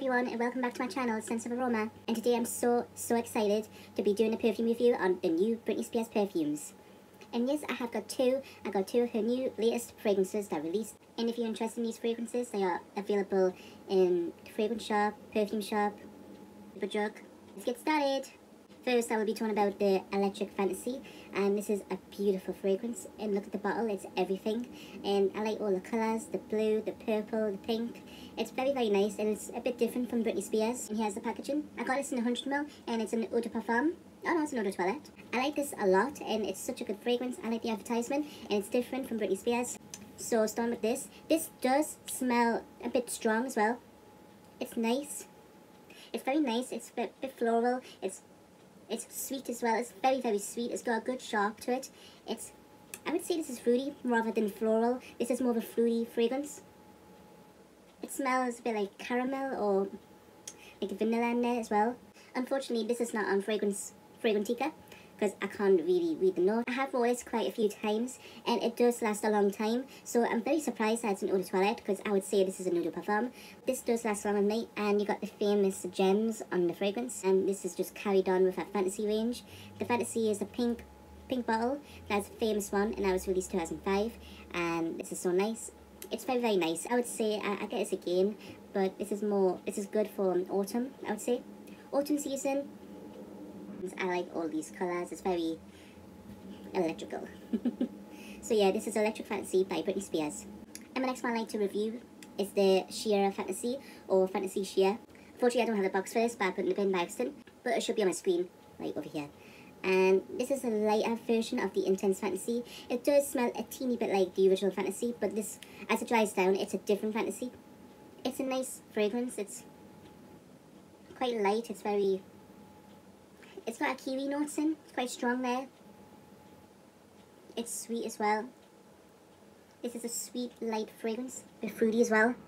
everyone, and welcome back to my channel, Sense of Aroma. And today I'm so excited to be doing a perfume review on the new Britney Spears perfumes. And yes, I have got two. I got two of her new latest fragrances that released. And if you're interested in these fragrances, they are available in fragrance shop, perfume shop, Superdrug. Let's get started. First, I will be talking about the Electric Fantasy, and this is a beautiful fragrance. And look at the bottle, it's everything. And I like all the colours, the blue, the purple, the pink. It's very nice, and it's a bit different from Britney Spears. And here's the packaging. I got this in 100ml, and it's an eau de parfum. Oh no, it's an eau de toilette. I like this a lot, and it's such a good fragrance. I like the advertisement, and it's different from Britney Spears. So starting with this. This does smell a bit strong as well. It's nice. It's very nice. It's a bit floral. It's sweet as well. It's very sweet. It's got a good sharp to it. I would say this is fruity rather than floral. This is more of a fruity fragrance. It smells a bit like caramel or like vanilla in there as well. Unfortunately, this is not on Fragrantica because I can't really read the note. I have worn this quite a few times and it does last a long time. So I'm very surprised that it's an eau de toilette because I would say this is an eau de parfum. This does last long on me, and you got the famous gems on the fragrance, and this is just carried on with that Fantasy range. The Fantasy is a pink bottle. That's a famous one, and that was released 2005, and this is so nice. It's very nice. I would say I get this again, but this is good for autumn, I would say. Autumn season. I like all these colours. It's very electrical. So yeah, this is Electric Fantasy by Britney Spears. And the next one I'd like to review is the Sheer Fantasy, or Fantasy Sheer. Unfortunately, I don't have the box for this, but I put it in the bin by accident. But it should be on my screen, right over here. And this is a lighter version of the Intense Fantasy. It does smell a teeny bit like the original Fantasy, but this, as it dries down, it's a different Fantasy. It's a nice fragrance. It's quite light. It's got a kiwi notes in. It's quite strong there. It's sweet as well. This is a sweet, light fragrance. A bit fruity as well.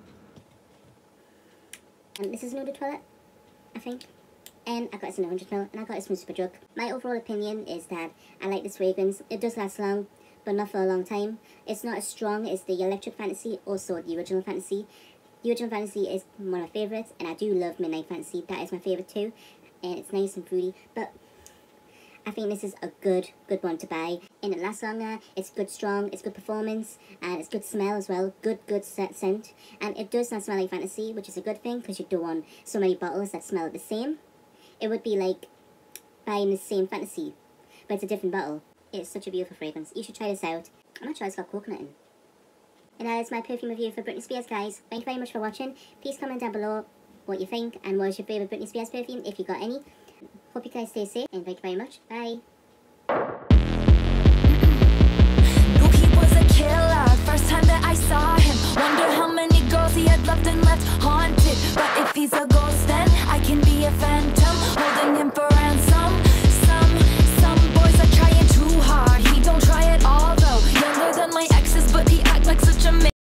And this is an eau de toilette, I think. And I got this in 100ml, and I got this from Superdrug. My overall opinion is that I like this fragrance. It does last long, but not for a long time. It's not as strong as the Electric Fantasy, also the original Fantasy. The original Fantasy is one of my favourites, and I do love Midnight Fantasy. That is my favourite too. And it's nice and fruity, but I think this is a good one to buy, and it lasts longer. It's good strong, it's good performance, and it's good smell as well. Good scent, and it does not smell like Fantasy, which is a good thing because you don't want so many bottles that smell the same. It would be like buying the same Fantasy, but it's a different bottle. It's such a beautiful fragrance. You should try this out. I'm not sure it's got coconut in. And that is my perfume review for Britney Spears, guys. Thank you very much for watching. Please comment down below what you think, and what is your favourite Britney Spears perfume, if you got any. Hope you guys stay safe, and thank you very much. Bye.